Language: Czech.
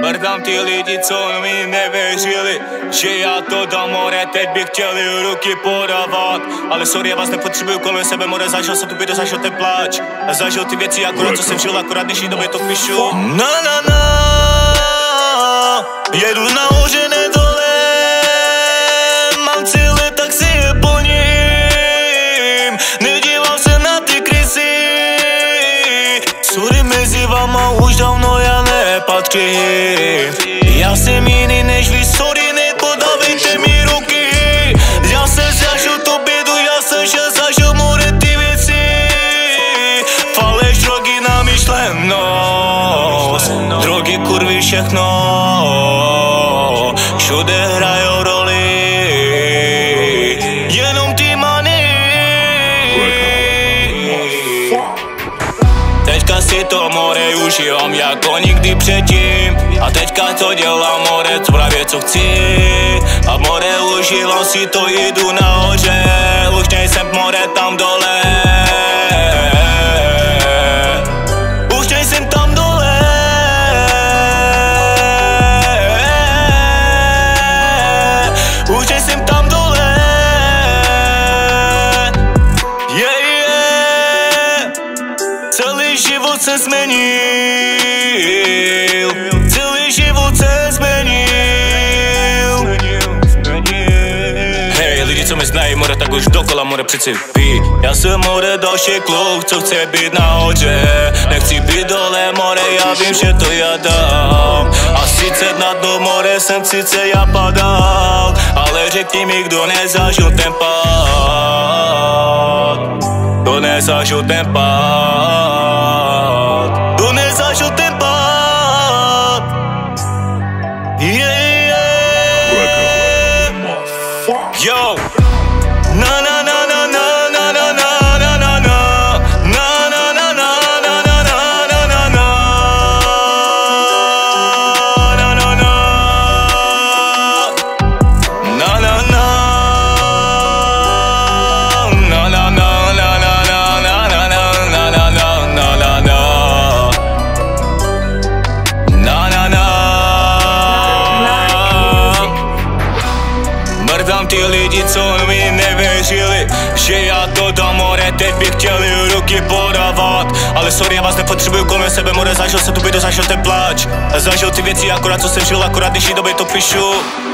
Mrdám ty lidi, co mi nevěřili, že já to dám, more, teď bych chtěli ruky podávat. Ale sorry, já vás nepotřebuju kolem sebe, more, zažil jsem tu bědu, zažil ten pláč a zažil ty věci, akorát co jsem žil, akorát dnešní době to píšu. Na na na, jedu nahoře, ne dole, mám cíle, tak si je plním, nedívám se na ty krysy. Sorry, mezi vama už dávno já nepatřím, já jsem jiný než vy, sorry, nepodávejte mi ruky. Já jsem zažil tu bědu, já jsem šel, zažil more ty věci. Faleš, drogy, namyšlenost, drogy, kurvy, všechno, všude hrajou roli, jenom ty money. Teďka si to, more, užívám jako nikdy předtím. A teďka to dělám, more, právě co chci. A more, užívám si to, jdu nahoře, už nejsem, more, tam dole. Už nejsem tam dole. Už nejsem tam dole. Celý život se změnil, celý život se změnil. Hej, lidi, co mě znají, more, tak už dokola, more, přeci ví. Já jsem, more, další kluk, co chce být nahoře. Nechci být dole, more, já vím, že to já dám. A sice na dno, more, jsem sice já padal, ale řekni mi, kdo nezažil ten pád. Kdo nezažil ten pád, kdo nezažil ten pád. Yeah, yeah. Yo. Na na na na na na na na na na na na na na na na na na na na Mrdám ty lidi, co mi nevěřili, že já to dám, more, teď bych chtěli ruky podávat. Ale sorry, já vás nepotřebuju kolem sebe, more, zažil jsem tu bědu, zažil ten pláč a zažil ty věci, akorát co jsem žil, akorát dnešní době to píšu.